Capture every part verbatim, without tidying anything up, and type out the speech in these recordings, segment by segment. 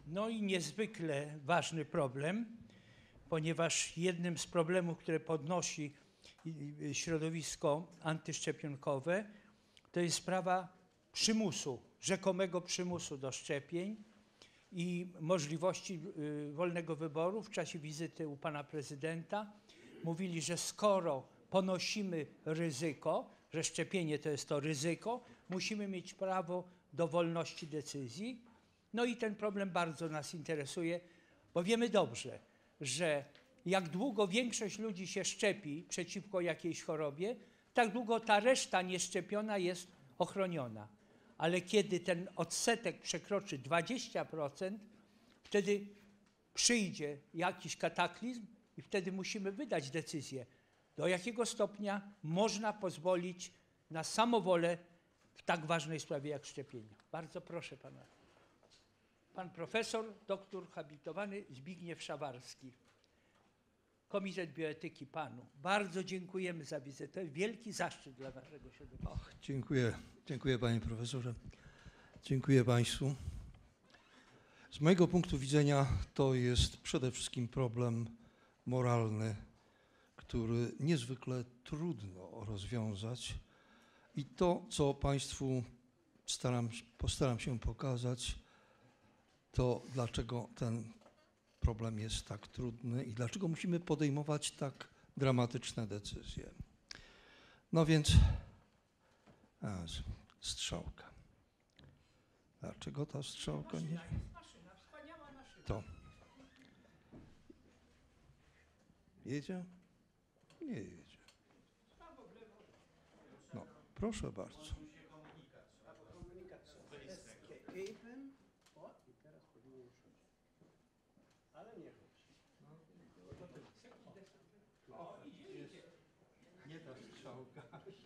No i niezwykle ważny problem, ponieważ jednym z problemów, które podnosi środowisko antyszczepionkowe, to jest sprawa przymusu, rzekomego przymusu do szczepień i możliwości wolnego wyboru. W czasie wizyty u pana prezydenta mówili, że skoro ponosimy ryzyko, że szczepienie to jest to ryzyko, musimy mieć prawo do wolności decyzji. No i ten problem bardzo nas interesuje, bo wiemy dobrze, że jak długo większość ludzi się szczepi przeciwko jakiejś chorobie, tak długo ta reszta nieszczepiona jest ochroniona. Ale kiedy ten odsetek przekroczy dwadzieścia procent, wtedy przyjdzie jakiś kataklizm i wtedy musimy wydać decyzję, do jakiego stopnia można pozwolić na samowolę w tak ważnej sprawie jak szczepienia. Bardzo proszę pana. Pan profesor, doktor habilitowany Zbigniew Szawarski. Komitet Bioetyki panu. Bardzo dziękujemy za wizytę. Wielki zaszczyt dla naszego środowiska. Och, dziękuję, dziękuję panie profesorze. Dziękuję państwu. Z mojego punktu widzenia to jest przede wszystkim problem moralny, który niezwykle trudno rozwiązać. I to, co państwu staram, postaram się pokazać, to dlaczego ten problem jest tak trudny i dlaczego musimy podejmować tak dramatyczne decyzje. No więc, a, strzałka. Dlaczego ta strzałka nie? To. Jedzie? Nie jedzie. No, proszę bardzo. Nie ta strzałka.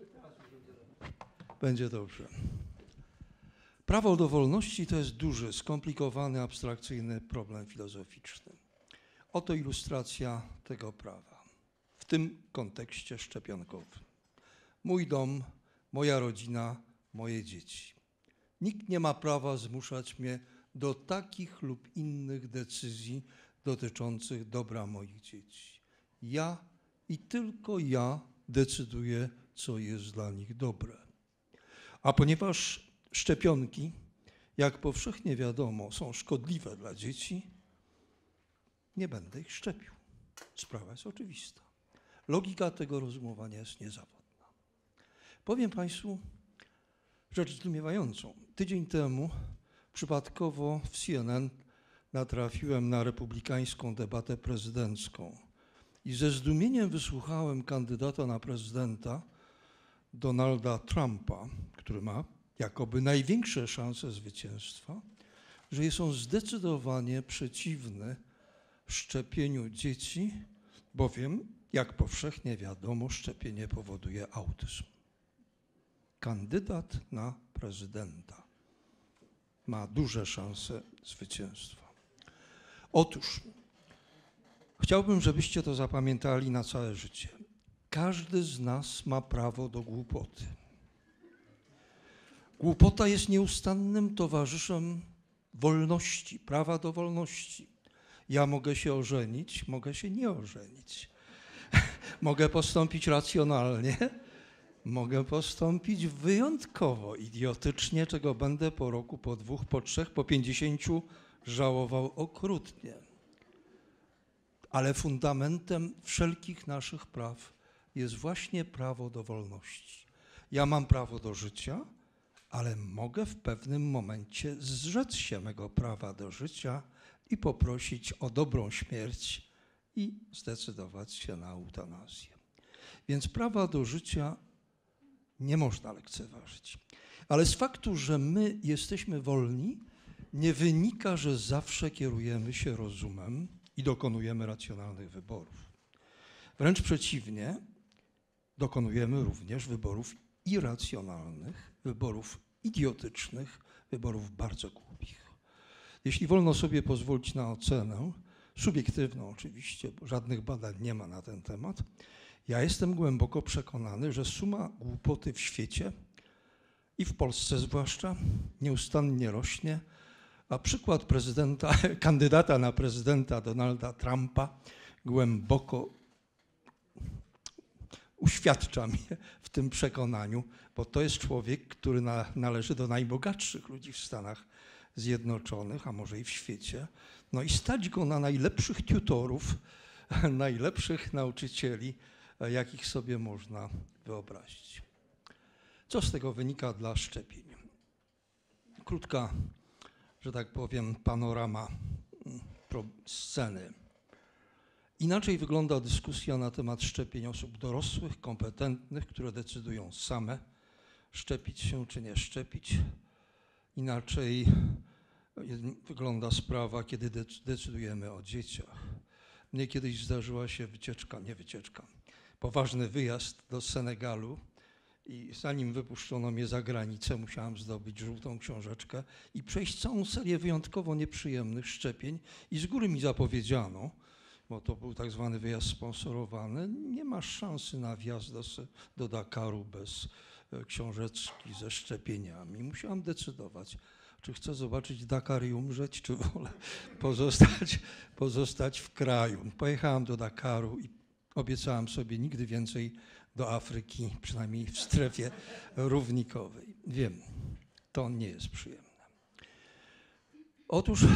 Będzie dobrze. Prawo do wolności to jest duży, skomplikowany, abstrakcyjny problem filozoficzny. Oto ilustracja tego prawa, w tym kontekście szczepionkowym. Mój dom, moja rodzina, moje dzieci. Nikt nie ma prawa zmuszać mnie do takich lub innych decyzji dotyczących dobra moich dzieci. Ja i tylko ja decyduję, co jest dla nich dobre. A ponieważ szczepionki, jak powszechnie wiadomo, są szkodliwe dla dzieci, nie będę ich szczepił. Sprawa jest oczywista. Logika tego rozumowania jest niezawodna. Powiem państwu rzecz zdumiewającą. Tydzień temu przypadkowo w C N N natrafiłem na republikańską debatę prezydencką i ze zdumieniem wysłuchałem kandydata na prezydenta Donalda Trumpa, który ma jakoby największe szanse zwycięstwa, że jest on zdecydowanie przeciwny szczepieniu dzieci, bowiem, jak powszechnie wiadomo, szczepienie powoduje autyzm. Kandydat na prezydenta ma duże szanse zwycięstwa. Otóż chciałbym, żebyście to zapamiętali na całe życie. Każdy z nas ma prawo do głupoty. Głupota jest nieustannym towarzyszem wolności, prawa do wolności. Ja mogę się ożenić, mogę się nie ożenić. Mogę postąpić racjonalnie, mogę postąpić wyjątkowo idiotycznie, czego będę po roku, po dwóch, po trzech, po pięćdziesięciu żałował okrutnie. Ale fundamentem wszelkich naszych praw jest właśnie prawo do wolności. Ja mam prawo do życia, ale mogę w pewnym momencie zrzec się mego prawa do życia i poprosić o dobrą śmierć i zdecydować się na eutanazję. Więc prawa do życia nie można lekceważyć. Ale z faktu, że my jesteśmy wolni, nie wynika, że zawsze kierujemy się rozumem i dokonujemy racjonalnych wyborów. Wręcz przeciwnie, dokonujemy również wyborów irracjonalnych, wyborów idiotycznych, wyborów bardzo głupich. Jeśli wolno sobie pozwolić na ocenę, subiektywną oczywiście, bo żadnych badań nie ma na ten temat, ja jestem głęboko przekonany, że suma głupoty w świecie i w Polsce zwłaszcza nieustannie rośnie, A przykład prezydenta, kandydata na prezydenta Donalda Trumpa głęboko uświadcza mnie w tym przekonaniu, bo to jest człowiek, który na, należy do najbogatszych ludzi w Stanach Zjednoczonych, a może i w świecie. No i stać go na najlepszych tutorów, najlepszych nauczycieli, jakich sobie można wyobrazić. Co z tego wynika dla szczepień? Krótka, że tak powiem, panorama sceny. Inaczej wygląda dyskusja na temat szczepień osób dorosłych, kompetentnych, które decydują same, szczepić się czy nie szczepić. Inaczej wygląda sprawa, kiedy decydujemy o dzieciach. Mnie kiedyś zdarzyła się wycieczka, nie wycieczka, poważny wyjazd do Senegalu i zanim wypuszczono mnie za granicę, musiałem zdobyć żółtą książeczkę i przejść całą serię wyjątkowo nieprzyjemnych szczepień i z góry mi zapowiedziano, bo to był tak zwany wyjazd sponsorowany, nie masz szansy na wjazd do, do Dakaru bez książeczki ze szczepieniami. Musiałem decydować, czy chcę zobaczyć Dakar i umrzeć, czy wolę pozostać, pozostać w kraju. Pojechałem do Dakaru i obiecałem sobie nigdy więcej do Afryki, przynajmniej w strefie równikowej. Wiem, to nie jest przyjemne. Otóż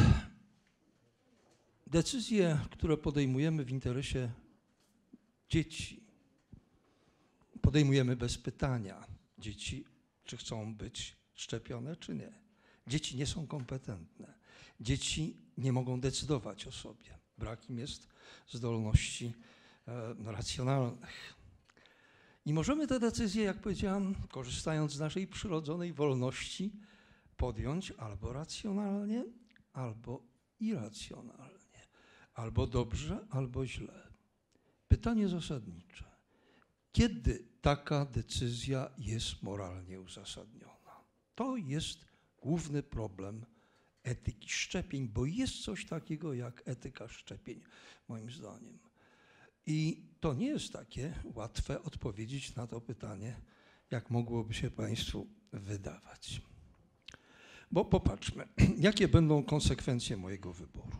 decyzje, które podejmujemy w interesie dzieci, podejmujemy bez pytania dzieci, czy chcą być szczepione, czy nie. Dzieci nie są kompetentne. Dzieci nie mogą decydować o sobie. Brak im jest zdolności e, racjonalnych. I możemy te decyzje, jak powiedziałem, korzystając z naszej przyrodzonej wolności, podjąć albo racjonalnie, albo irracjonalnie. Albo dobrze, albo źle. Pytanie zasadnicze. Kiedy taka decyzja jest moralnie uzasadniona? To jest główny problem etyki szczepień, bo jest coś takiego jak etyka szczepień, moim zdaniem. I to nie jest takie łatwe odpowiedzieć na to pytanie, jak mogłoby się Państwu wydawać. Bo popatrzmy, jakie będą konsekwencje mojego wyboru.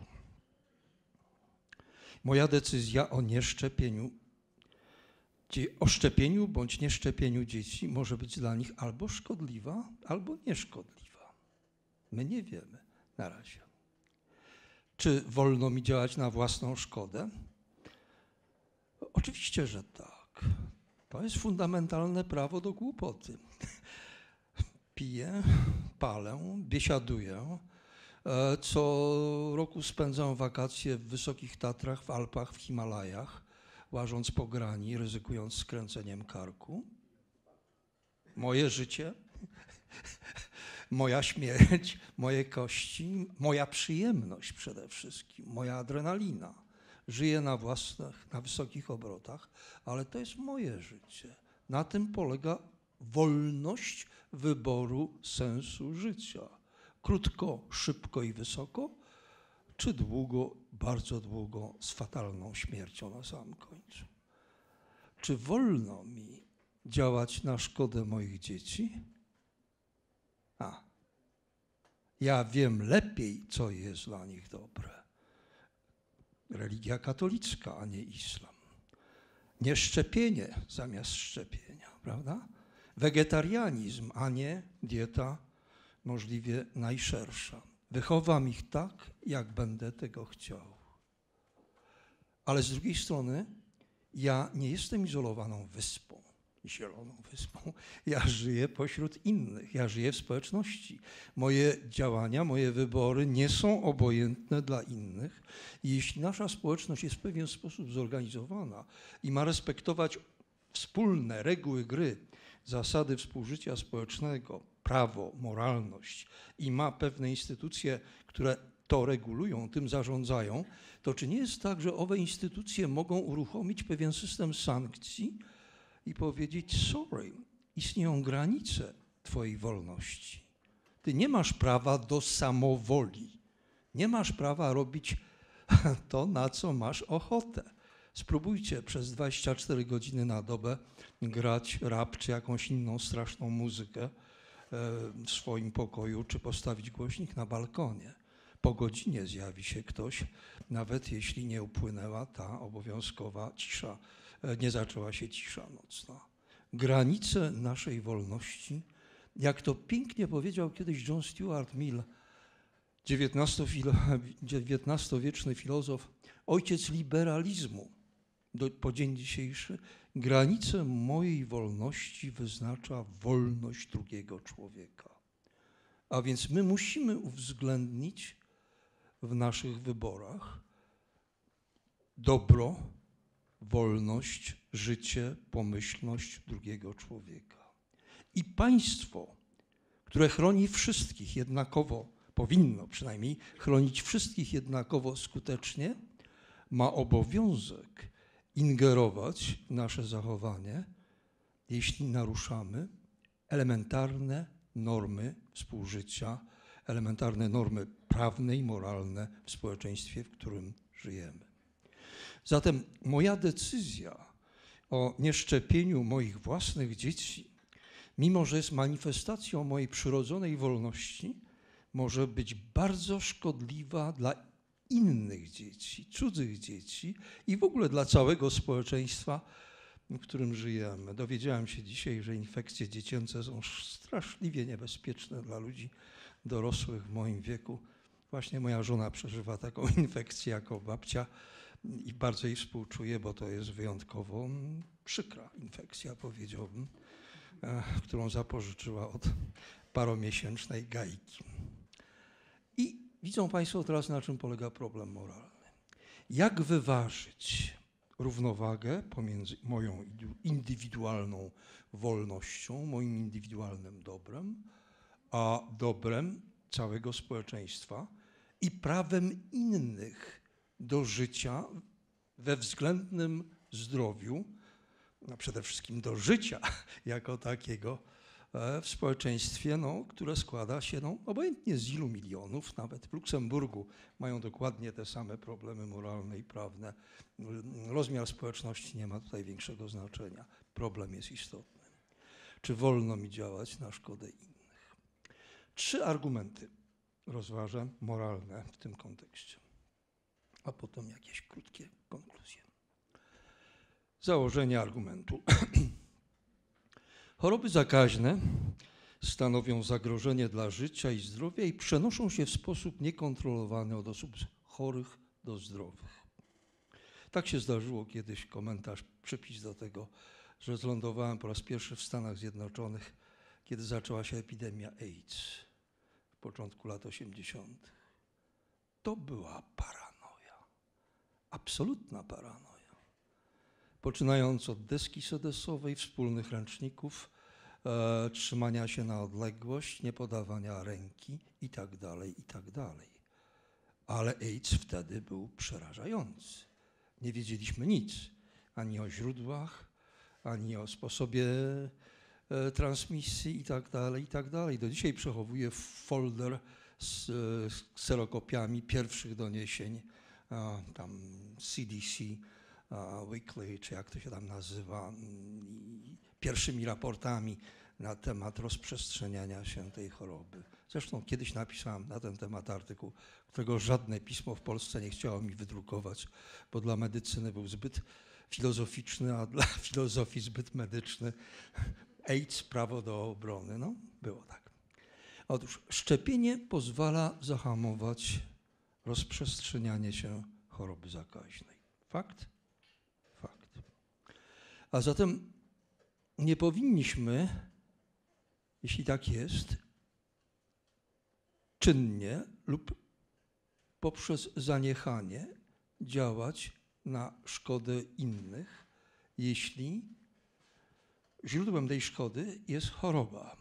Moja decyzja o nieszczepieniu, o szczepieniu bądź nieszczepieniu dzieci może być dla nich albo szkodliwa, albo nieszkodliwa. My nie wiemy na razie. Czy wolno mi działać na własną szkodę? Oczywiście, że tak. To jest fundamentalne prawo do głupoty. Piję, palę, biesiaduję. Co roku spędzam wakacje w Wysokich Tatrach, w Alpach, w Himalajach, łażąc po grani, ryzykując skręceniem karku. Moje życie, moja śmierć, moje kości, moja przyjemność przede wszystkim, moja adrenalina. Żyję na własnych, na wysokich obrotach, ale to jest moje życie. Na tym polega wolność wyboru sensu życia. Krótko, szybko i wysoko, czy długo, bardzo długo, z fatalną śmiercią na samym końcu. Czy wolno mi działać na szkodę moich dzieci? A, ja wiem lepiej, co jest dla nich dobre. Religia katolicka, a nie islam. Nieszczepienie zamiast szczepienia, prawda? Wegetarianizm, a nie dieta możliwie najszersza. Wychowam ich tak, jak będę tego chciał. Ale z drugiej strony ja nie jestem izolowaną wyspą, zieloną wyspą. Ja żyję pośród innych, ja żyję w społeczności. Moje działania, moje wybory nie są obojętne dla innych. I jeśli nasza społeczność jest w pewien sposób zorganizowana i ma respektować wspólne reguły gry, zasady współżycia społecznego, prawo, moralność i ma pewne instytucje, które to regulują, tym zarządzają, to czy nie jest tak, że owe instytucje mogą uruchomić pewien system sankcji i powiedzieć, sorry, istnieją granice twojej wolności. Ty nie masz prawa do samowoli. Nie masz prawa robić to, na co masz ochotę. Spróbujcie przez dwadzieścia cztery godziny na dobę grać rap czy jakąś inną straszną muzykę w swoim pokoju, czy postawić głośnik na balkonie. po godzinie zjawi się ktoś, nawet jeśli nie upłynęła ta obowiązkowa cisza, nie zaczęła się cisza nocna. Granice naszej wolności, jak to pięknie powiedział kiedyś John Stuart Mill, dziewiętnastowieczny filozof, ojciec liberalizmu, do, po dzień dzisiejszy, granice mojej wolności wyznacza wolność drugiego człowieka. A więc my musimy uwzględnić w naszych wyborach dobro, wolność, życie, pomyślność drugiego człowieka. I państwo, które chroni wszystkich jednakowo, powinno przynajmniej chronić wszystkich jednakowo skutecznie, ma obowiązek ingerować w nasze zachowanie, jeśli naruszamy elementarne normy współżycia, elementarne normy prawne i moralne w społeczeństwie, w którym żyjemy. Zatem moja decyzja o nieszczepieniu moich własnych dzieci, mimo że jest manifestacją mojej przyrodzonej wolności, może być bardzo szkodliwa dla innych dzieci, cudzych dzieci i w ogóle dla całego społeczeństwa, w którym żyjemy. Dowiedziałem się dzisiaj, że infekcje dziecięce są straszliwie niebezpieczne dla ludzi dorosłych w moim wieku. Właśnie moja żona przeżywa taką infekcję jako babcia i bardzo jej współczuję, bo to jest wyjątkowo przykra infekcja, powiedziałbym, którą zapożyczyła od paromiesięcznej Gajki. I widzą Państwo teraz, na czym polega problem moralny. Jak wyważyć równowagę pomiędzy moją indywidualną wolnością, moim indywidualnym dobrem, a dobrem całego społeczeństwa i prawem innych do życia we względnym zdrowiu, no przede wszystkim do życia jako takiego w społeczeństwie, no, które składa się no, obojętnie z ilu milionów, nawet w Luksemburgu mają dokładnie te same problemy moralne i prawne. Rozmiar społeczności nie ma tutaj większego znaczenia. Problem jest istotny. Czy wolno mi działać na szkodę innych? Trzy argumenty rozważę moralne w tym kontekście, a potem jakieś krótkie konkluzje. Założenie argumentu. Choroby zakaźne stanowią zagrożenie dla życia i zdrowia i przenoszą się w sposób niekontrolowany od osób chorych do zdrowych. Tak się zdarzyło kiedyś, komentarz, przypis do tego, że zlądowałem po raz pierwszy w Stanach Zjednoczonych, kiedy zaczęła się epidemia AIDS w początku lat osiemdziesiątych. To była paranoja, absolutna paranoja. Poczynając od deski sedesowej, wspólnych ręczników, e, trzymania się na odległość, niepodawania ręki i tak dalej, i tak dalej. Ale AIDS wtedy był przerażający. Nie wiedzieliśmy nic ani o źródłach, ani o sposobie e, transmisji i tak dalej, i tak dalej. Do dzisiaj przechowuję folder z, z kserokopiami pierwszych doniesień, a, tam C D C, a, Weekly, czy jak to się tam nazywa, i pierwszymi raportami na temat rozprzestrzeniania się tej choroby. Zresztą kiedyś napisałem na ten temat artykuł, którego żadne pismo w Polsce nie chciało mi wydrukować, bo dla medycyny był zbyt filozoficzny, a dla filozofii zbyt medyczny. AIDS, prawo do obrony. No, było tak. Otóż szczepienie pozwala zahamować rozprzestrzenianie się choroby zakaźnej. Fakt? Fakt. A zatem nie powinniśmy, jeśli tak jest, czynnie lub poprzez zaniechanie działać na szkodę innych, jeśli źródłem tej szkody jest choroba.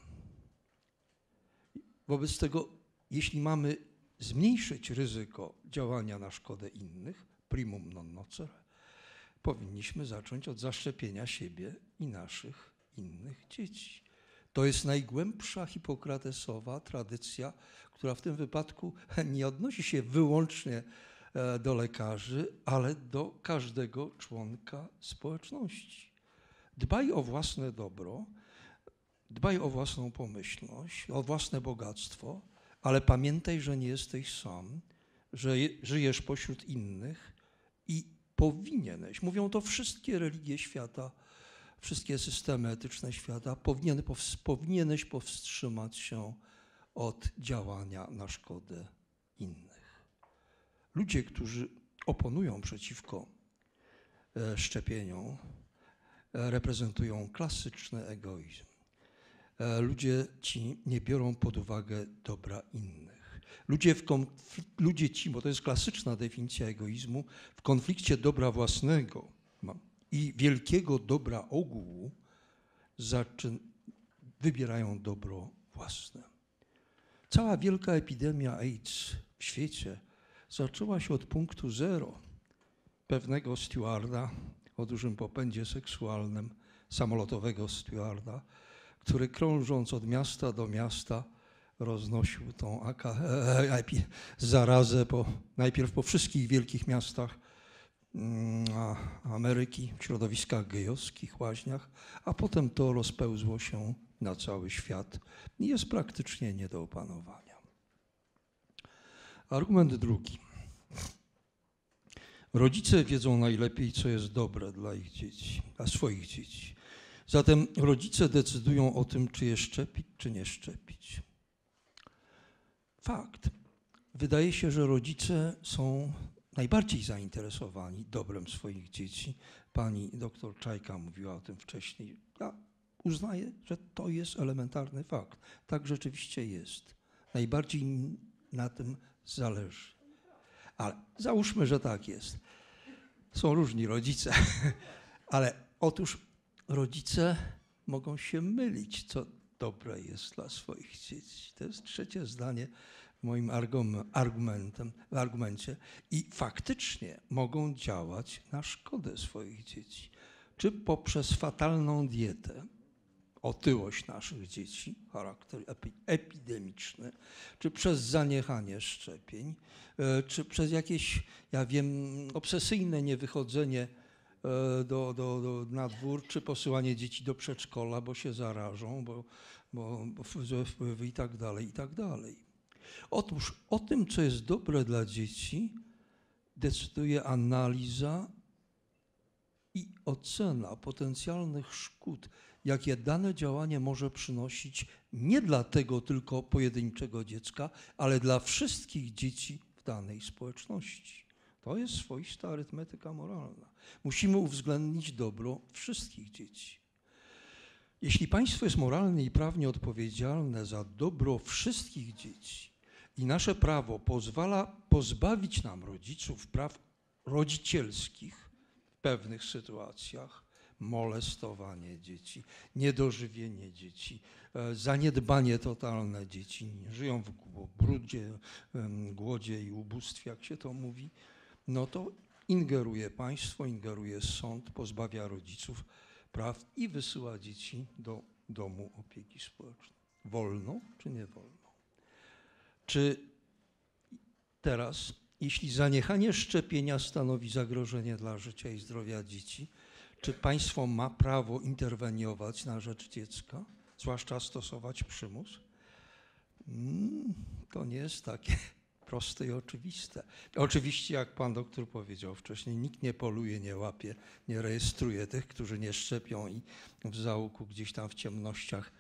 Wobec tego, jeśli mamy zmniejszyć ryzyko działania na szkodę innych, primum non nocere, powinniśmy zacząć od zaszczepienia siebie i naszych innych dzieci. To jest najgłębsza hipokratesowa tradycja, która w tym wypadku nie odnosi się wyłącznie do lekarzy, ale do każdego członka społeczności. Dbaj o własne dobro, dbaj o własną pomyślność, o własne bogactwo, ale pamiętaj, że nie jesteś sam, że je, żyjesz pośród innych i powinieneś, mówią to wszystkie religie świata, wszystkie systemy etyczne świata, powinien, pows- powinieneś powstrzymać się od działania na szkodę innych. Ludzie, którzy oponują przeciwko e, szczepieniom, e, reprezentują klasyczny egoizm. E, ludzie ci nie biorą pod uwagę dobra innych. Ludzie, w konfl- ludzie ci, bo to jest klasyczna definicja egoizmu, w konflikcie dobra własnego i wielkiego dobra ogółu zaczyn- wybierają dobro własne. Cała wielka epidemia AIDS w świecie zaczęła się od punktu zero. Pewnego stewarda o dużym popędzie seksualnym, samolotowego stewarda, który krążąc od miasta do miasta roznosił tą aka, e, e, zarazę po, najpierw po wszystkich wielkich miastach mm, Ameryki, w środowiskach gejowskich, łaźniach, a potem to rozpełzło się na cały świat i jest praktycznie nie do opanowania. Argument drugi. Rodzice wiedzą najlepiej, co jest dobre dla ich dzieci, dla swoich dzieci. Zatem rodzice decydują o tym, czy je szczepić, czy nie szczepić. Fakt. Wydaje się, że rodzice są najbardziej zainteresowani dobrem swoich dzieci. Pani doktor Czajka mówiła o tym wcześniej. Ja uznaję, że to jest elementarny fakt. Tak rzeczywiście jest. Najbardziej na tym zależy. Ale załóżmy, że tak jest. Są różni rodzice, ale otóż rodzice mogą się mylić, co dobre jest dla swoich dzieci. To jest trzecie zdanie w moim argumentem, w argumencie. I faktycznie mogą działać na szkodę swoich dzieci. Czy poprzez fatalną dietę, otyłość naszych dzieci, charakter epidemiczny, czy przez zaniechanie szczepień, czy przez jakieś, ja wiem, obsesyjne niewychodzenie do, do, do, na dwór, czy posyłanie dzieci do przedszkola, bo się zarażą, bo, bo, bo złe wpływy i tak dalej, i tak dalej. Otóż o tym, co jest dobre dla dzieci, decyduje analiza i ocena potencjalnych szkód, jakie dane działanie może przynosić nie dla tego tylko pojedynczego dziecka, ale dla wszystkich dzieci w danej społeczności. To jest swoista arytmetyka moralna. Musimy uwzględnić dobro wszystkich dzieci. Jeśli państwo jest moralnie i prawnie odpowiedzialne za dobro wszystkich dzieci i nasze prawo pozwala pozbawić nam rodziców praw rodzicielskich w pewnych sytuacjach, molestowanie dzieci, niedożywienie dzieci, zaniedbanie totalne dzieci, żyją w brudzie, głodzie i ubóstwie, jak się to mówi, no to ingeruje państwo, ingeruje sąd, pozbawia rodziców praw i wysyła dzieci do domu opieki społecznej. Wolno czy nie wolno? Czy teraz, jeśli zaniechanie szczepienia stanowi zagrożenie dla życia i zdrowia dzieci, czy państwo ma prawo interweniować na rzecz dziecka, zwłaszcza stosować przymus? Mm, to nie jest takie proste i oczywiste. Oczywiście, jak pan doktor powiedział wcześniej, nikt nie poluje, nie łapie, nie rejestruje tych, którzy nie szczepią i w zaułku gdzieś tam w ciemnościach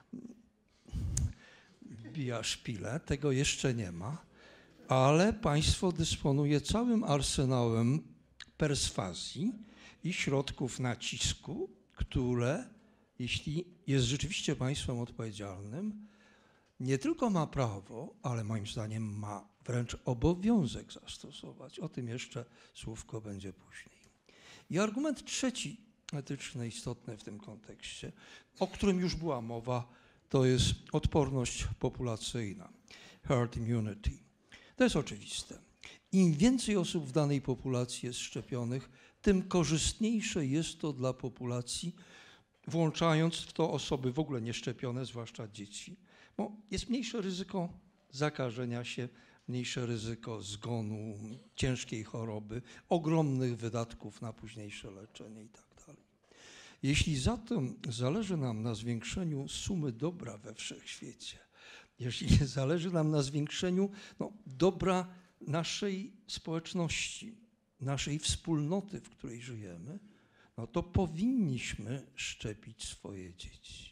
wbija szpilę. Tego jeszcze nie ma, ale państwo dysponuje całym arsenałem perswazji i środków nacisku, które, jeśli jest rzeczywiście państwem odpowiedzialnym, nie tylko ma prawo, ale moim zdaniem ma wręcz obowiązek zastosować. O tym jeszcze słówko będzie później. I argument trzeci etyczny, istotny w tym kontekście, o którym już była mowa, to jest odporność populacyjna, herd immunity. To jest oczywiste. Im więcej osób w danej populacji jest szczepionych, tym korzystniejsze jest to dla populacji, włączając w to osoby w ogóle nieszczepione, zwłaszcza dzieci. Bo jest mniejsze ryzyko zakażenia się, mniejsze ryzyko zgonu, ciężkiej choroby, ogromnych wydatków na późniejsze leczenie i tak dalej. Jeśli zatem zależy nam na zwiększeniu sumy dobra we wszechświecie, jeśli zależy nam na zwiększeniu no, dobra naszej społeczności, naszej wspólnoty, w której żyjemy, no to powinniśmy szczepić swoje dzieci.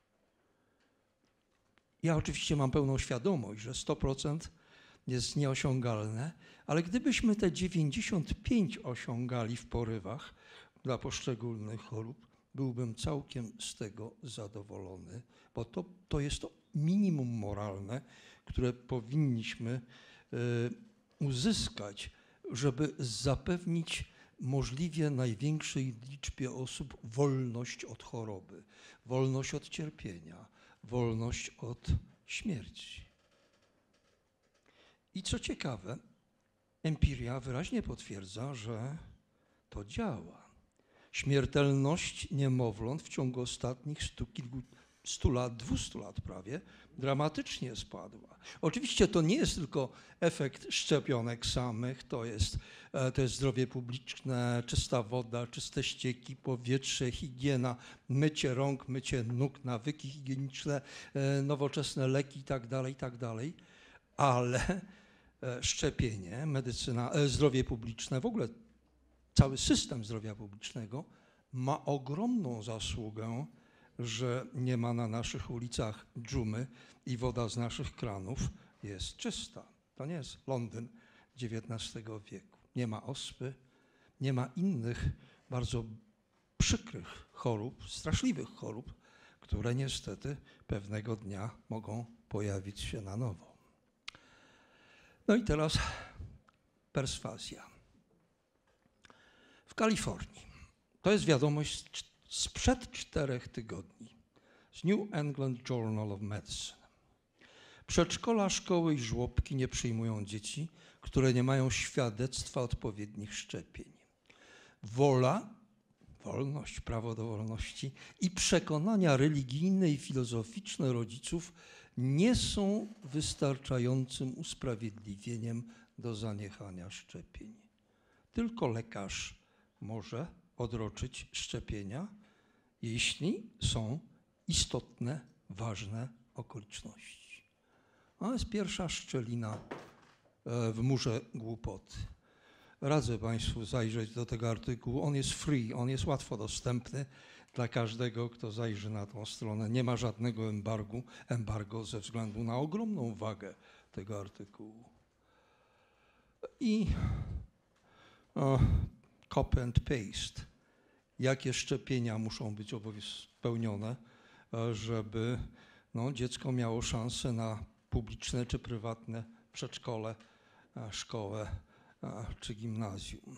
Ja oczywiście mam pełną świadomość, że sto procent jest nieosiągalne, ale gdybyśmy te dziewięćdziesiąt pięć procent osiągali w porywach dla poszczególnych chorób, byłbym całkiem z tego zadowolony, bo to, to jest to minimum moralne, które powinniśmy y, uzyskać, żeby zapewnić możliwie największej liczbie osób wolność od choroby, wolność od cierpienia, wolność od śmierci. I co ciekawe, empiria wyraźnie potwierdza, że to działa. Śmiertelność niemowląt w ciągu ostatnich stu, kilku, stu lat, dwustu lat prawie, dramatycznie spadła. Oczywiście to nie jest tylko efekt szczepionek samych, to jest, to jest zdrowie publiczne, czysta woda, czyste ścieki, powietrze, higiena, mycie rąk, mycie nóg, nawyki higieniczne, nowoczesne leki itd., itd., ale szczepienie, medycyna, zdrowie publiczne, w ogóle cały system zdrowia publicznego ma ogromną zasługę, że nie ma na naszych ulicach dżumy i woda z naszych kranów jest czysta. To nie jest Londyn dziewiętnastego wieku. Nie ma ospy, nie ma innych bardzo przykrych chorób, straszliwych chorób, które niestety pewnego dnia mogą pojawić się na nowo. No i teraz perswazja. W Kalifornii, to jest wiadomość sprzed czterech tygodni, z New England Journal of Medicine. Przedszkola, szkoły i żłobki nie przyjmują dzieci, które nie mają świadectwa odpowiednich szczepień. Wola, wolność, prawo do wolności i przekonania religijne i filozoficzne rodziców nie są wystarczającym usprawiedliwieniem do zaniechania szczepień. Tylko lekarz może odroczyć szczepienia, jeśli są istotne, ważne okoliczności. To jest pierwsza szczelina w murze głupoty. Radzę Państwu zajrzeć do tego artykułu. On jest free, on jest łatwo dostępny dla każdego, kto zajrzy na tą stronę. Nie ma żadnego embargu, embargo ze względu na ogromną wagę tego artykułu. I o, copy and paste. Jakie szczepienia muszą być spełnione, żeby no, dziecko miało szansę na publiczne czy prywatne przedszkole, szkołę czy gimnazjum.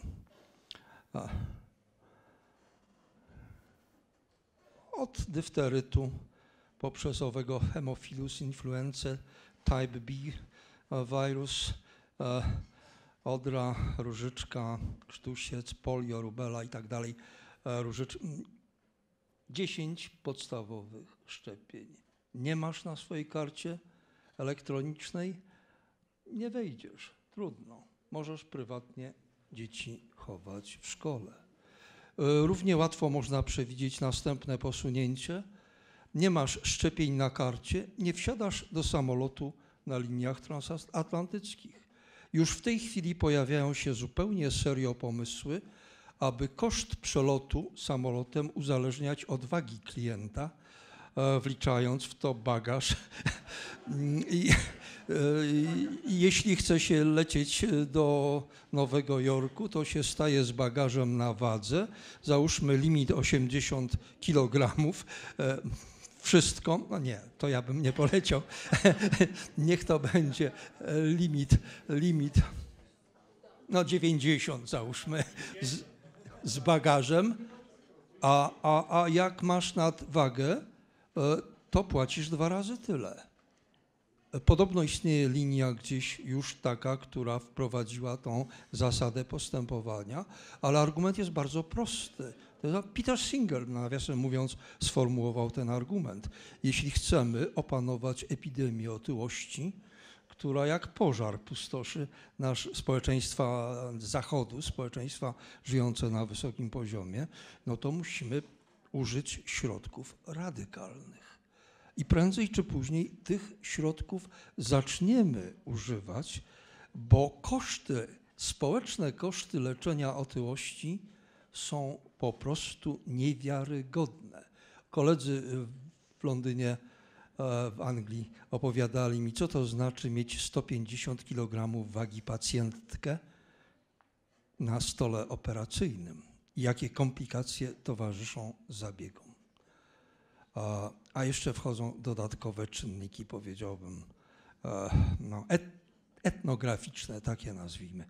Od dysfterytu poprzez owego Haemophilus influenzae, type B wirus, odra, różyczka, krztusiec, polio, rubela i tak dalej. Różycz... Dziesięć podstawowych szczepień. Nie masz na swojej karcie elektronicznej? Nie wejdziesz. Trudno. Możesz prywatnie dzieci chować w szkole. Równie łatwo można przewidzieć następne posunięcie. Nie masz szczepień na karcie, nie wsiadasz do samolotu na liniach transatlantyckich. Już w tej chwili pojawiają się zupełnie serio pomysły, aby koszt przelotu samolotem uzależniać od wagi klienta, wliczając w to bagaż. I, i jeśli chce się lecieć do Nowego Jorku, to się staje z bagażem na wadze. Załóżmy limit osiemdziesiąt kilogramów. Wszystko, no nie, to ja bym nie poleciał. Niech to będzie limit, limit, no dziewięćdziesiąt załóżmy, z, z bagażem. A, a, a jak masz nadwagę, to płacisz dwa razy tyle. Podobno istnieje linia gdzieś już taka, która wprowadziła tą zasadę postępowania, ale argument jest bardzo prosty. Peter Singer, nawiasem mówiąc, sformułował ten argument. Jeśli chcemy opanować epidemię otyłości, która jak pożar pustoszy nasz społeczeństwa Zachodu, społeczeństwa żyjące na wysokim poziomie, no to musimy użyć środków radykalnych. I prędzej czy później tych środków zaczniemy używać, bo koszty, społeczne koszty leczenia otyłości są po prostu niewiarygodne. Koledzy w Londynie, w Anglii opowiadali mi, co to znaczy mieć sto pięćdziesiąt kilogramów wagi pacjentkę na stole operacyjnym i jakie komplikacje towarzyszą zabiegom. A, a jeszcze wchodzą dodatkowe czynniki, powiedziałbym, no, et, etnograficzne, takie nazwijmy.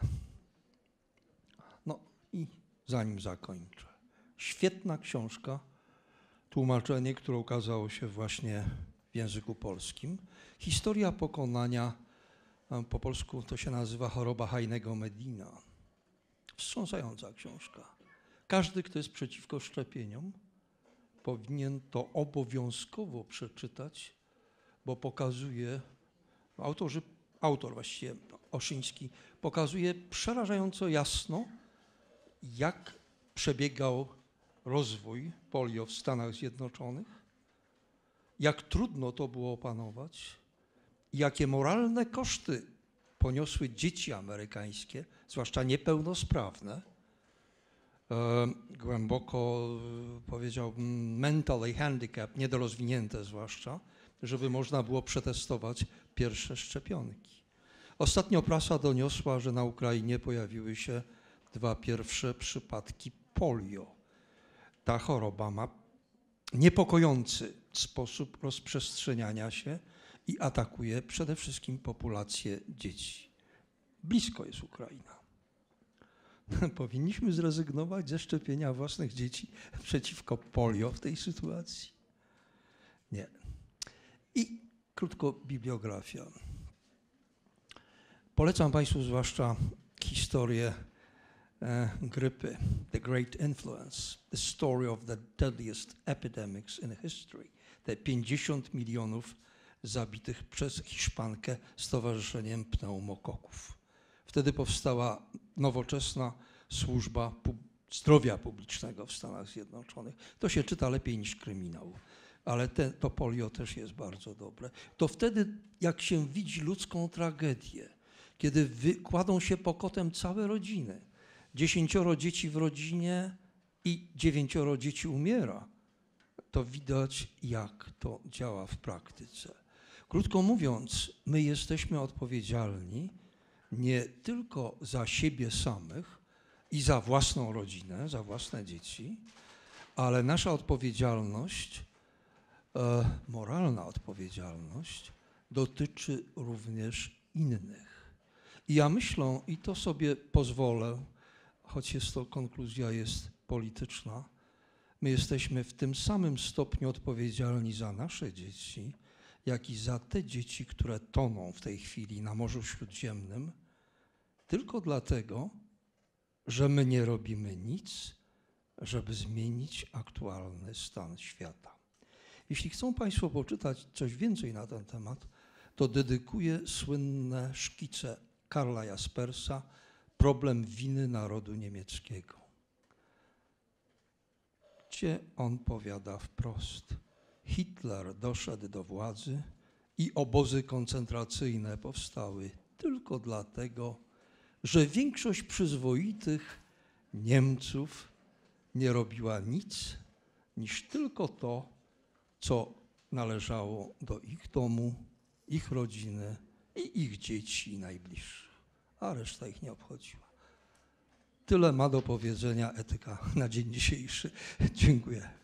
No i zanim zakończę. Świetna książka, tłumaczenie, które ukazało się właśnie w języku polskim. Historia pokonania, po polsku to się nazywa Choroba Hajnego Medina. Wstrząsająca książka. Każdy, kto jest przeciwko szczepieniom, powinien to obowiązkowo przeczytać, bo pokazuje, autorzy, autor właściwie Oszyński, pokazuje przerażająco jasno, jak przebiegał rozwój polio w Stanach Zjednoczonych, jak trudno to było opanować, jakie moralne koszty poniosły dzieci amerykańskie, zwłaszcza niepełnosprawne, e, głęboko, powiedziałbym, mentally handicapped, niedorozwinięte zwłaszcza, żeby można było przetestować pierwsze szczepionki. Ostatnio prasa doniosła, że na Ukrainie pojawiły się dwa pierwsze przypadki polio. Ta choroba ma niepokojący sposób rozprzestrzeniania się i atakuje przede wszystkim populację dzieci. Blisko jest Ukraina. Powinniśmy zrezygnować ze szczepienia własnych dzieci przeciwko polio w tej sytuacji? Nie. I krótko bibliografia. Polecam Państwu zwłaszcza historię e, grypy, The Great Influence, The Story of the Deadliest Epidemics in History. Te pięćdziesiąt milionów zabitych przez Hiszpankę Stowarzyszeniem Pneumokoków. Wtedy powstała nowoczesna służba pu- zdrowia publicznego w Stanach Zjednoczonych. To się czyta lepiej niż kryminał, ale te, to polio też jest bardzo dobre. To wtedy, jak się widzi ludzką tragedię, kiedy wykładą się pokotem całe rodziny, dziesięcioro dzieci w rodzinie i dziewięcioro dzieci umiera, to widać, jak to działa w praktyce. Krótko mówiąc, my jesteśmy odpowiedzialni nie tylko za siebie samych i za własną rodzinę, za własne dzieci, ale nasza odpowiedzialność, e, moralna odpowiedzialność dotyczy również innych. I ja myślę, i to sobie pozwolę, choć jest to konkluzja jest polityczna, my jesteśmy w tym samym stopniu odpowiedzialni za nasze dzieci, jak i za te dzieci, które toną w tej chwili na Morzu Śródziemnym, tylko dlatego, że my nie robimy nic, żeby zmienić aktualny stan świata. Jeśli chcą Państwo poczytać coś więcej na ten temat, to dedykuję słynne szkice Karla Jaspersa Problem winy narodu niemieckiego, gdzie on powiada wprost: Hitler doszedł do władzy i obozy koncentracyjne powstały tylko dlatego, że większość przyzwoitych Niemców nie robiła nic, niż tylko to, co należało do ich domu, ich rodziny i ich dzieci najbliższych, a reszta ich nie obchodziła. Tyle ma do powiedzenia etyka na dzień dzisiejszy. Dziękuję.